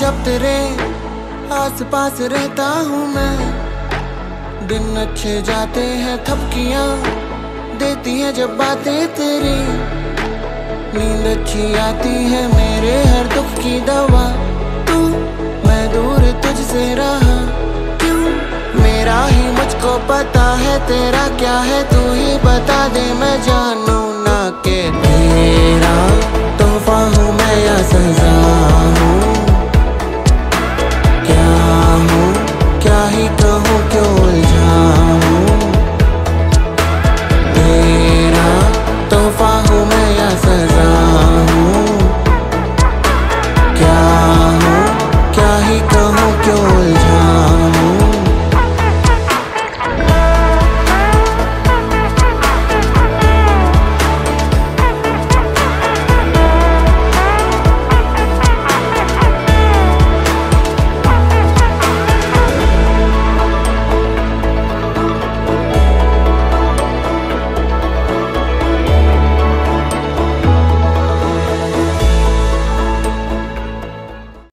जब तेरे आस पास रहता हूँ मैं, दिन अच्छे जाते हैं थपकियाँ देती है जब बातें तेरी, नींद अच्छी आती है मेरे हर दुख की दवा। तू मैं दूर तुझसे रहा क्यों, मेरा ही मुझको पता है, तेरा क्या है तू ही बता दे, मैं जानू ना के तेरा तोहफा हूँ मैं या सजा हूँ।